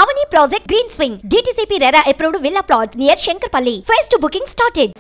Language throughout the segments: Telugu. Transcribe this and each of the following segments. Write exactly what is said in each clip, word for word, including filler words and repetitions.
Avani project Green Swing. D T C P RERA approved villa plot near Shankarpalli. Phase two booking started.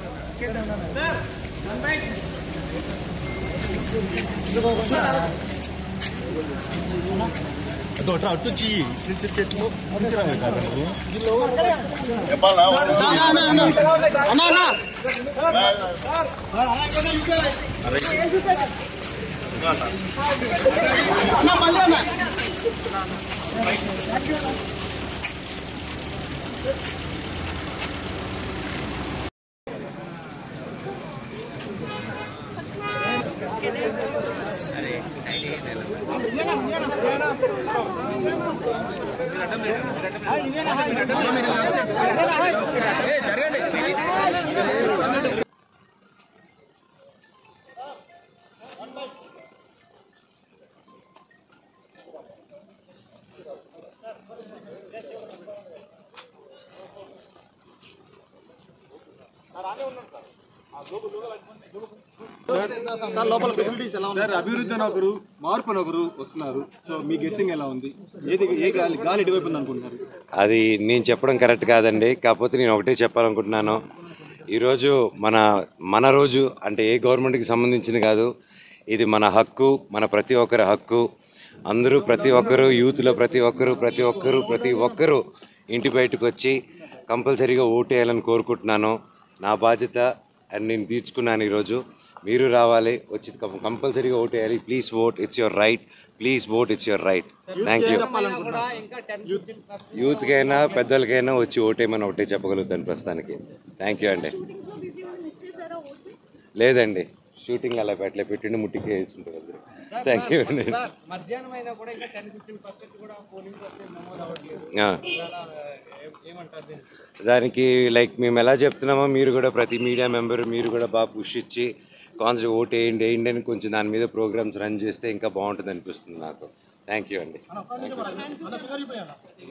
అభివృద్ధి ఒకరు మార్పు ఒకరు వస్తున్నారు. సో మీ గెస్సింగ్ ఎలా ఉంది? ఏది ఏ గాలి గాలి ఎటువైపు అనుకుంటున్నారు? అది నేను చెప్పడం కరెక్ట్ కాదండి. కాకపోతే నేను ఒకటే చెప్పాలనుకుంటున్నాను. ఈరోజు మన మన రోజు అంటే ఏ గవర్నమెంట్కి సంబంధించింది కాదు, ఇది మన హక్కు, మన ప్రతి ఒక్కరి హక్కు. అందరూ ప్రతి ఒక్కరు యూత్లో ప్రతి ఒక్కరు ప్రతి ఒక్కరు ప్రతి ఒక్కరు ఇంటి బయటకు వచ్చి కంపల్సరీగా ఓటేయాలని కోరుకుంటున్నాను. నా బాధ్యత అండ్ నేను తీర్చుకున్నాను. ఈరోజు మీరు రావాలి, వచ్చి కంపల్సరీగా ఓటేయాలి. Please vote, it's your right. Please vote, it's your right. Thank you. యూత్కైనా పెద్దలకైనా వచ్చి ఓటేయమని ఒకటే చెప్పగలుగుతాను ప్రస్తుతానికి. థ్యాంక్ యూ అండి. లేదండి, షూటింగ్ అలా పెట్టలే, పెట్టిండి ముట్టికి వేసుకుంటారు. థ్యాంక్ యూ అండి. దానికి లైక్ మేము ఎలా చెప్తున్నామో మీరు కూడా ప్రతి మీడియా మెంబర్ మీరు కూడా బాగా పుష్ ఇచ్చి కాన్సెప్ట్ ఓట్ వేయండి వేయండి అని కొంచెం దాని మీద ప్రోగ్రామ్స్ రన్ చేస్తే ఇంకా బాగుంటుంది అనిపిస్తుంది నాకు. థ్యాంక్ యూ అండి.